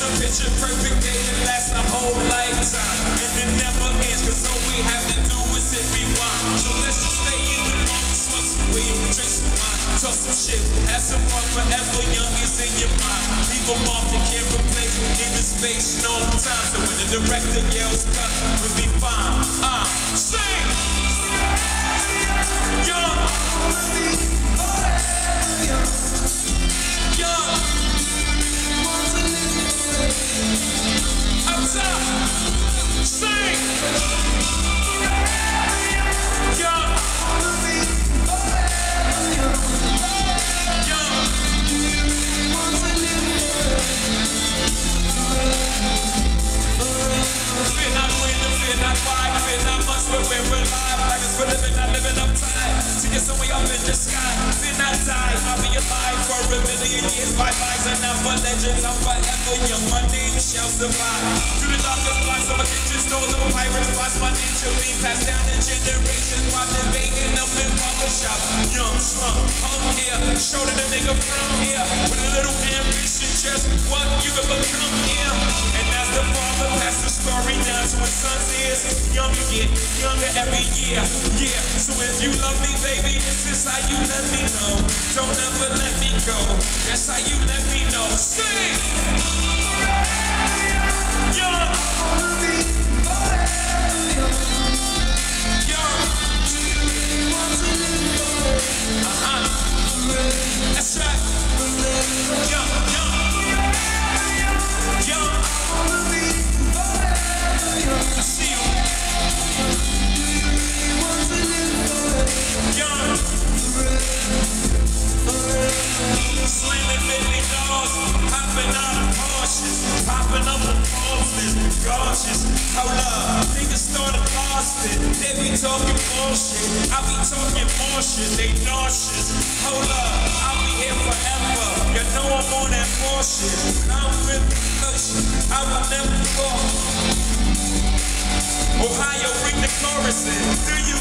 picture perfect day that lasts a whole lifetime. And it never ends, cause all we have to do is hit rewind. So let's just stay in the moment, smoke some weed, drink some wine, talk some shit, have some fun forever, young is in your mind. Leave them off, they can't replace, even space, no time. So when the director yells cut, we'll be fine. Sing! Young! Young! Up top! Sing! Young! Fear not when, fear not why, fear not much when we're alive. Like it's for living, not living up time. To get somewhere up in the sky. Fear not die, I'll be alive for a million years. My lies are now for legends, I'm forever young. My name shall survive. Through the darkest blocks of a kitchen store, little pirates watch my nature being passed down to generations. While they're baking up in barbershop. Young, slum, home here, shoulder to make a from here. With a little ambition, just what you can become here. And as the father passed the story down to his son's ears, younger get younger every year. Yeah, so if you love me, baby, this is how you let me know. Don't ever let me go. That's how you let me know. Sing! Young! Young! That's right. Young, young. Young. I see you. Young. Slamming Bentley doors, hopping out of Porsches, popping up with Porsches, gorgeous. Hold up, niggas started lost it. They be talking bullshit, I be talking more shit. They nauseous. Hold up, I'll be here forever. You know I'm on that bullshit. I'm with the push, I will never fall. Ohio, bring the chorus in. Do you